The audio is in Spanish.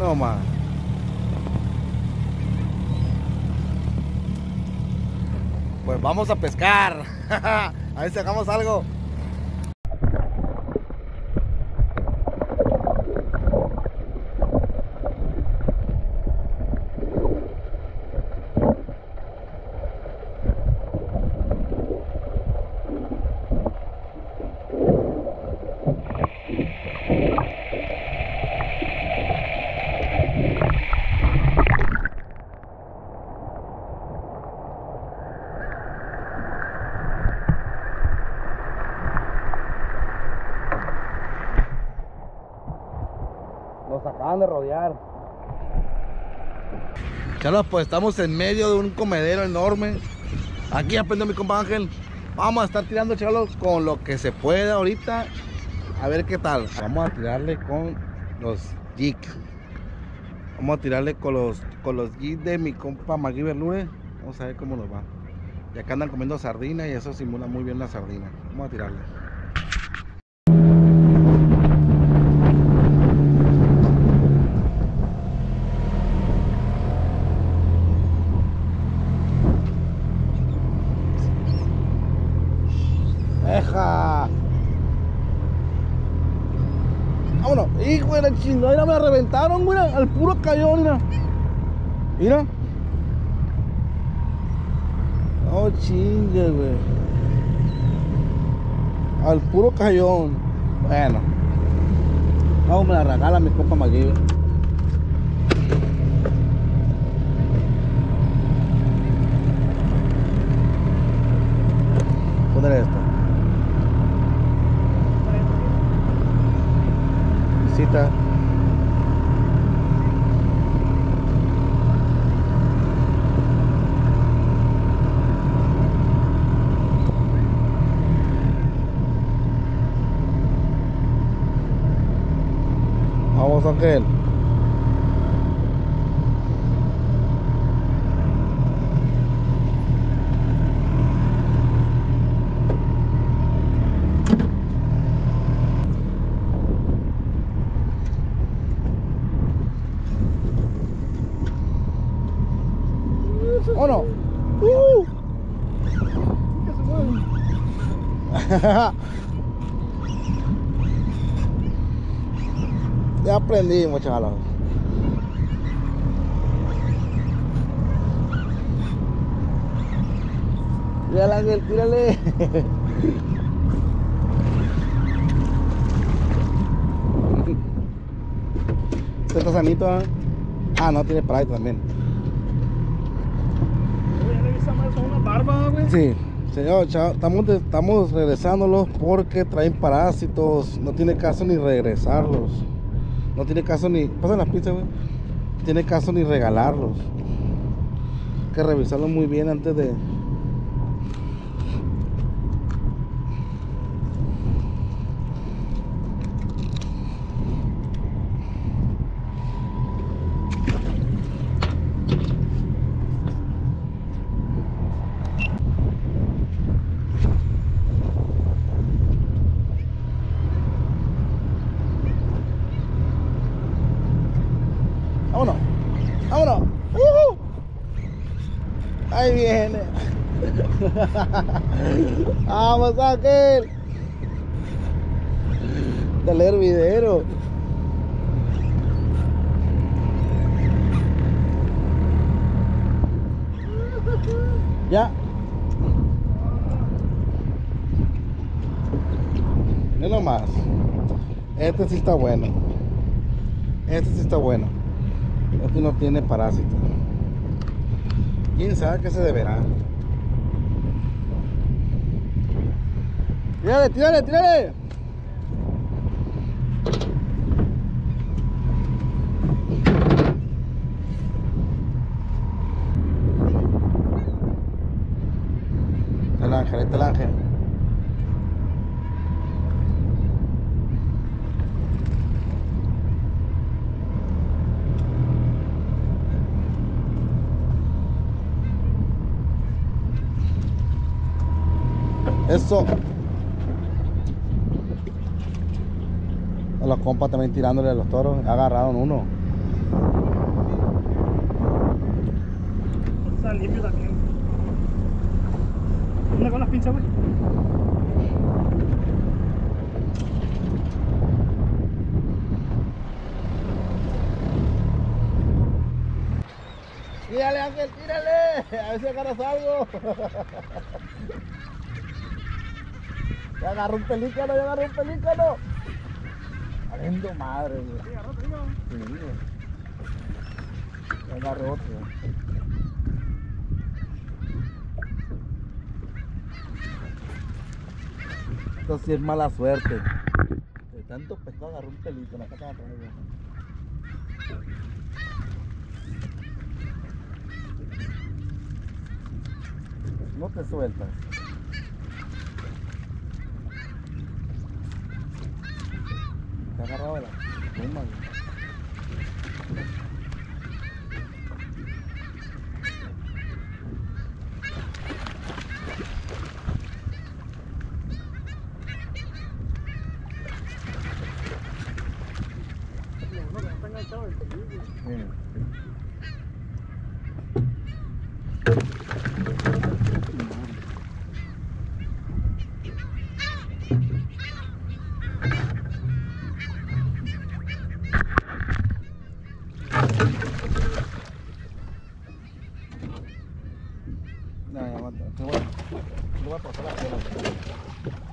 No más. Pues vamos a pescar. A ver si sacamos algo. Nos acaban de rodear. Chalos, pues estamos en medio de un comedero enorme. Aquí aprendió mi compa Ángel. Vamos a estar tirando, chalos, con lo que se pueda ahorita. A ver qué tal. Vamos a tirarle con los jigs. Vamos a tirarle con los jigs de mi compa MacGyver Lure. Vamos a ver cómo nos va. Y acá andan comiendo sardina y eso simula muy bien la sardina. Vamos a tirarle. ¡Eja! ¡Vámonos! ¡Hijo de la chingada! Mira, me la reventaron, mira, al puro cayón, mira. Mira. Oh, chingue, güey. Al puro cayón. Bueno. Vamos, me la regala mi compa MacGyver. Poner esto. Visita. Vamos, Ángel. ¿O no? Ya aprendimos, chaval. Tírale, Ángel, tírale. ¿Este está sanito? ¿Eh? Ah, no, tiene para ahí también. Una barba, güey. Sí, señor, estamos regresándolos porque traen parásitos. No tiene caso ni regresarlos. No tiene caso ni... Pasan las pizzas, güey. No tiene caso ni regalarlos. Hay que revisarlos muy bien antes de... ¡Vámonos! ¡Vámonos! ¡Ahí viene! ¡Vamos, Ángel! Dale hervidero. Ya. No nomás. Este sí está bueno. Este sí está bueno. Este no tiene parásito. ¿Quién sabe qué se deberá? ¡Tírale, tírale, tírale! El ángel, este es el ángel. Eso. A los compas también tirándole a los toros. Agarraron uno. está limpio también. Una con las pinzas, güey. Tírale, Ángel, tírale. A ver si agarras algo. Ya agarró un pelícano, ya agarró un pelícano. Valiendo madre, güey. Sí, agarró, te digo. Sí, güey. Ya agarró otro. Esto sí es mala suerte. De tanto pescado agarró un pelícano. Acá está atrás, güey. No te sueltas. Te ha agarrado la pluma, güey. Lo bueno que no está enganchado el peligro. No, ya aguanta. Te voy a pasar la cola.